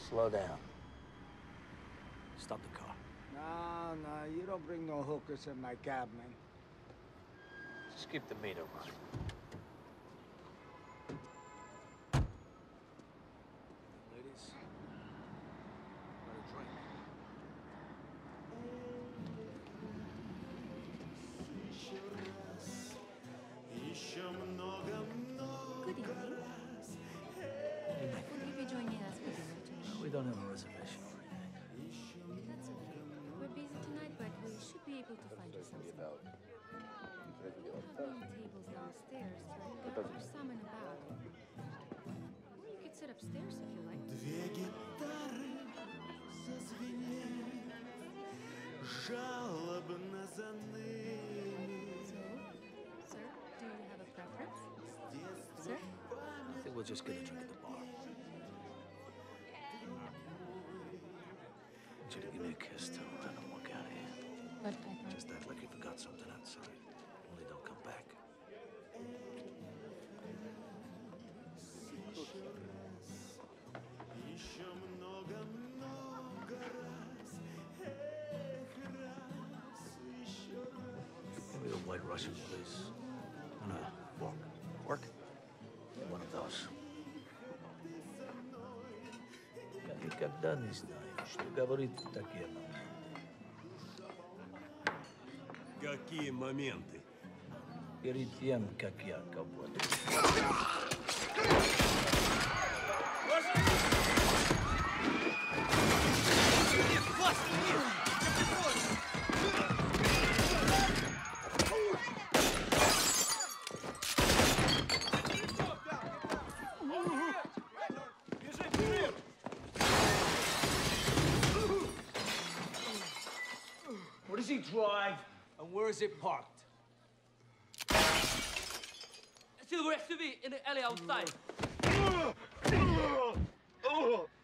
Slow down. Stop the car. No, you don't bring no hookers in my cab, man. Just keep the meter running. Ladies, let her drink. Good evening. Will you be joining us for dinner tonight? We don't have a reservation or anything. That's okay. We're busy tonight, but we should be able to find you something. We have many tables downstairs, so there's some in about. Or you could sit upstairs if you like. Две гитары зазвенели, жалобно заныли. So, sir, do you have a preference? Sir? I think we'll just get a drink at the bar. I want you to give me a kiss, too, and then walk out of here. But I thought... Just act like you forgot something outside. Only don't come back. Еще много раз, эх, раз, еще раз. Give me a white Russian, please. And a fork. Fork? One of those. Я никогда не знаю, что говорит в такие моменты. Какие моменты? Перед тем, как я кого-то... Where does he drive? And where is it parked? See the SUV in the alley outside.